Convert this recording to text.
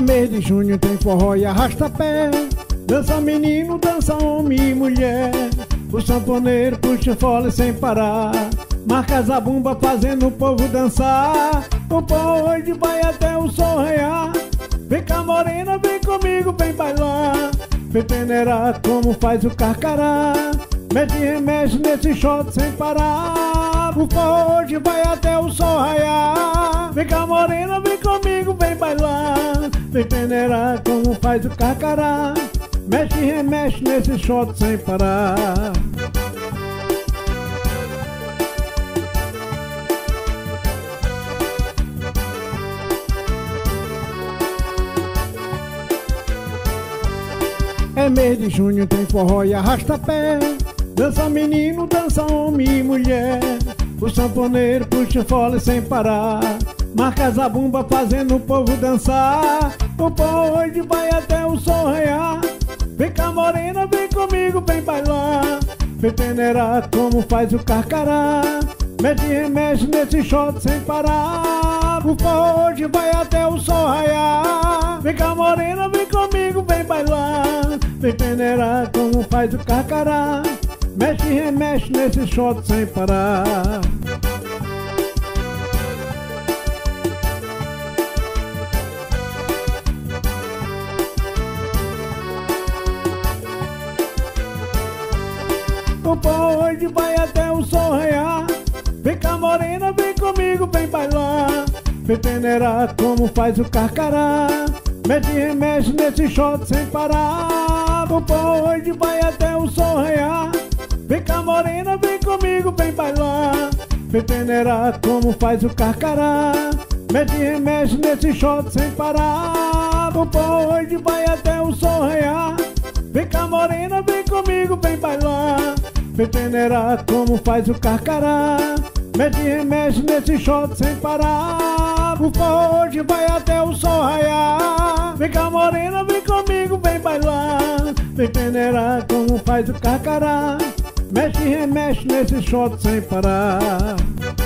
mês de junho, tem forró e arrasta-pé. Dança menino, dança homem e mulher. O sanfoneiro puxa fole sem parar. Marca a zabumba fazendo o povo dançar. O povo hoje vai até o sol raiar. Vem cá morena, vem comigo, vem bailar. Vem peneirar como faz o carcará. Mexe e remexe nesse shot sem parar. O povo hoje vai até o sol raiar. Vem cá morena, vem comigo, vem bailar. Vem peneirar como faz o carcará. Mexe e remexe nesse shot sem parar. É mês de junho, tem forró e arrasta-pé. Dança menino, dança homem e mulher. O sanfoneiro puxa fole sem parar. Marca a zabumba fazendo o povo dançar. O povo hoje vai até o sol raiar. Vem cá morena, vem comigo, vem bailar. Vem peneirar como faz o carcará. Mexe e remexe nesse shot sem parar. O povo hoje vai até o sol raiar. Vem cá morena, vem comigo, vem bailar. Vem peneirar como faz o carcará. Mexe e remexe nesse shot sem parar. O povo hoje vai até o sol raiar. Vem cá morena, vem comigo, vem bailar. Vem peneirar como faz o carcará. Mexe e remexe nesse shot sem parar. O povo hoje vai até o sol raiar. Vem cá morena, vem comigo, vem bailar. Vem peneirar como faz o carcará. Mexe e remexe nesse shot sem parar. O povo hoje vai até o sol raiar. Vem cá morena, vem comigo, vem bailar. Vem peneirar como faz o carcará. Mexe e remexe nesse shot sem parar. O povo hoje vai até o sol raiar. Vem cá morena, vem comigo, vem bailar. Vem peneirar como faz o carcará. Mexe e remexe nesse shot sem parar.